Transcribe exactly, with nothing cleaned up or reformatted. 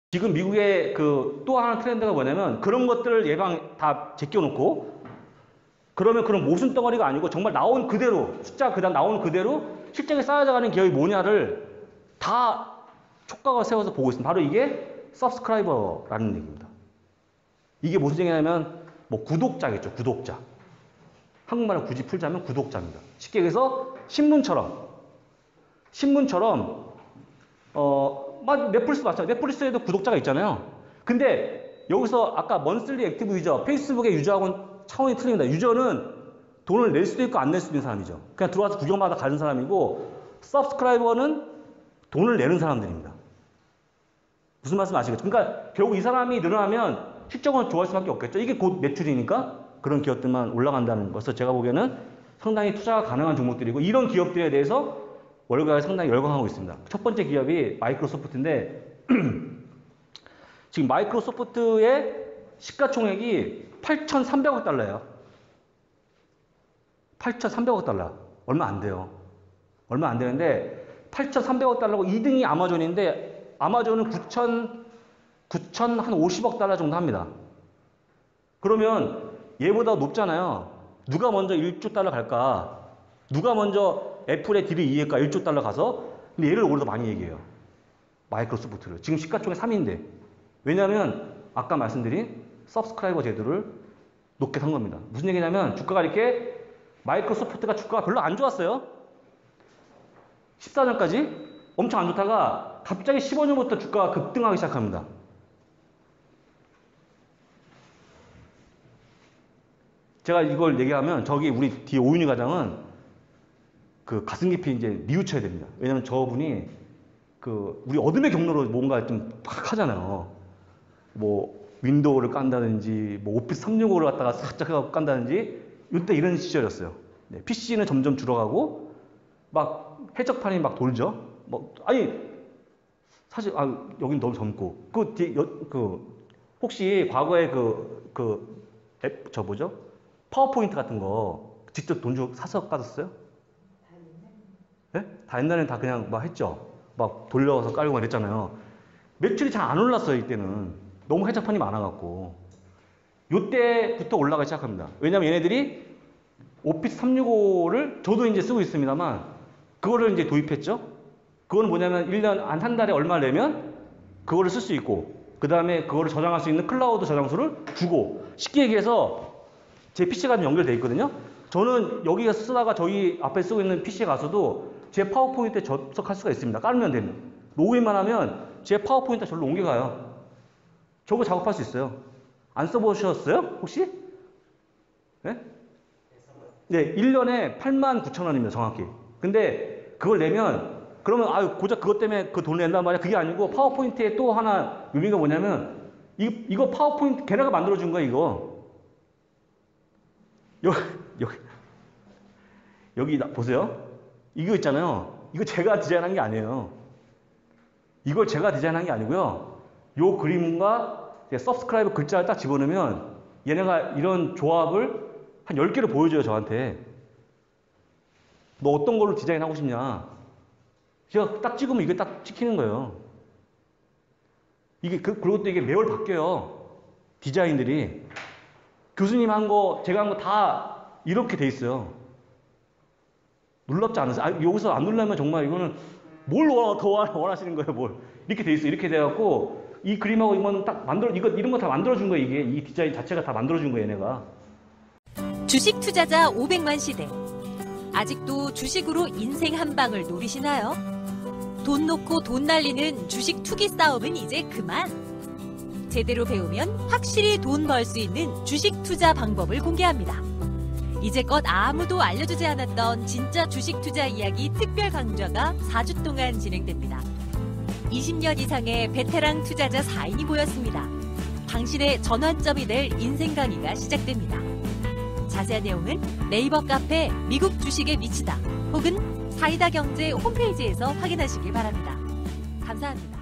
지금 미국의 그 또 하나 트렌드가 뭐냐면 그런 것들을 예방 다 제껴놓고 그러면 그런 모순 덩어리가 아니고 정말 나온 그대로 숫자 그다음 나온 그대로 실적이 쌓여져가는 기업이 뭐냐를 다 촉각을 세워서 보고 있습니다. 바로 이게 서브스크라이버라는 얘기입니다. 이게 무슨 얘기냐면 뭐 구독자겠죠. 구독자. 한국말로 굳이 풀자면 구독자입니다. 쉽게 얘기해서 신문처럼 신문처럼 어 넷플릭스 마찬가지. 넷플릭스에도 구독자가 있잖아요. 근데 여기서 아까 먼슬리 액티브 유저, 페이스북의 유저하고는 차원이 틀립니다. 유저는 돈을 낼 수도 있고 안 낼 수도 있는 사람이죠. 그냥 들어와서 구경마다 가는 사람이고 서브스크라이버는 돈을 내는 사람들입니다. 무슨 말씀 아시겠죠? 그러니까 결국 이 사람이 늘어나면 실적은 좋아할 수밖에 없겠죠. 이게 곧 매출이니까 그런 기업들만 올라간다는 것을 제가 보기에는 상당히 투자가 가능한 종목들이고 이런 기업들에 대해서 월가에 상당히 열광하고 있습니다. 첫 번째 기업이 마이크로소프트인데 지금 마이크로소프트의 시가총액이 팔천삼백억 달러예요. 팔천삼백억 달러. 얼마 안 돼요. 얼마 안 되는데 팔천삼백억 달러고 이 등이 아마존인데 아마존은 구천, 구천오십억 달러 정도 합니다. 그러면 얘보다 높잖아요. 누가 먼저 일조 달러 갈까? 누가 먼저 애플의 딜을 이길까? 일조 달러 가서. 근데 얘를 오히려 더 많이 얘기해요. 마이크로소프트를. 지금 시가총액 삼 위인데. 왜냐하면 아까 말씀드린 서브스크라이버 제도를 높게 산 겁니다. 무슨 얘기냐면 주가가 이렇게 마이크로소프트가 주가가 별로 안 좋았어요. 십사 년까지 엄청 안 좋다가 갑자기 십오 년부터 주가가 급등하기 시작합니다. 제가 이걸 얘기하면 저기 우리 뒤에 오윤희 과장은 그 가슴 깊이 이제 뉘우쳐야 됩니다. 왜냐면 저분이 그 우리 어둠의 경로로 뭔가 좀 팍 하잖아요. 뭐 윈도우를 깐다든지 뭐 오피스 삼백육십오를 갖다가 살짝 해갖고 깐다든지 이때 이런 시절이었어요. 네, 피씨는 점점 줄어가고 막 해적판이 막 돌죠. 뭐 아니 사실 아 여긴 너무 젊고 그 뒤에 여, 그 혹시 과거에 그 그 앱 저 뭐죠? 파워포인트 같은 거 직접 돈 주고 사서 받았어요? 네? 다 옛날에는 다 그냥 막 했죠. 막 돌려서 깔고 막 이랬잖아요. 매출이 잘 안 올랐어요, 이때는. 너무 해적판이 많아갖고. 요때부터 올라가기 시작합니다. 왜냐면 얘네들이 오피스 삼백육십오를 저도 이제 쓰고 있습니다만, 그거를 이제 도입했죠. 그거는 뭐냐면 일 년, 한, 한 달에 얼마 내면 그거를 쓸 수 있고, 그 다음에 그거를 저장할 수 있는 클라우드 저장소를 주고, 쉽게 얘기해서 제 피씨가 연결되어 있거든요. 저는 여기가 쓰다가 저희 앞에 쓰고 있는 피씨에 가서도 제 파워포인트에 접속할 수가 있습니다. 깔면 되면. 로그인만 하면 제 파워포인트가 절로 옮겨가요. 저거 작업할 수 있어요. 안 써보셨어요? 혹시? 네? 네, 일 년에 팔만 구천 원입니다. 정확히. 근데 그걸 내면 그러면 아유 고작 그것 때문에 그 돈을 낸단 말이야. 그게 아니고 파워포인트에 또 하나 의미가 뭐냐면 이거, 이거 파워포인트 걔네가 만들어준 거야 이거. 여기, 여기, 여기 보세요. 이거 있잖아요. 이거 제가 디자인한 게 아니에요. 이걸 제가 디자인한 게 아니고요. 요 그림과 서브스크라이브 글자를 딱 집어넣으면 얘네가 이런 조합을 한 열 개를 보여줘요, 저한테. 너 어떤 걸로 디자인하고 싶냐. 제가 딱 찍으면 이게 딱 찍히는 거예요. 이게, 그, 그리고 또 이게 매월 바뀌어요. 디자인들이. 교수님 한 거, 제가 한 거 다 이렇게 돼 있어요. 놀랍지 않으세요? 아, 여기서 안 놀라면 정말 이거는 뭘 더 원하시는 거예요, 뭘. 이렇게 돼 있어요. 이렇게 돼갖고, 이 그림하고 이거는 딱 만들어, 이거, 이런 거 다 만들어준 거예요, 이게. 이 디자인 자체가 다 만들어준 거예요, 얘네가. 주식 투자자 오백만 시대. 아직도 주식으로 인생 한 방을 노리시나요? 돈 놓고 돈 날리는 주식 투기 싸움은 이제 그만. 제대로 배우면 확실히 돈 벌 수 있는 주식 투자 방법을 공개합니다. 이제껏 아무도 알려주지 않았던 진짜 주식 투자 이야기 특별 강좌가 사 주 동안 진행됩니다. 이십 년 이상의 베테랑 투자자 사 인이 모였습니다. 당신의 전환점이 될 인생 강의가 시작됩니다. 자세한 내용은 네이버 카페 미국 주식에 미치다 혹은 사이다경제 홈페이지에서 확인하시길 바랍니다. 감사합니다.